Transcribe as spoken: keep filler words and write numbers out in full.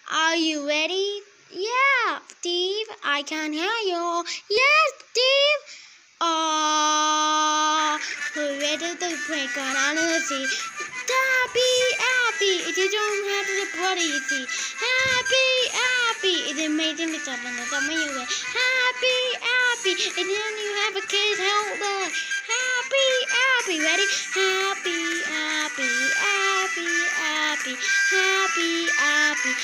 Are you ready? Yeah, Steve, I can hear you. Yes, Steve. Oh, we're ready to break on on the sea. Happy, happy, it is on head of the body, you see. Happy, happy, it is made in the top and the top of your way. Happy, happy, and then you have a kid helper. Happy, happy, ready? Happy, happy, happy, happy, happy, happy,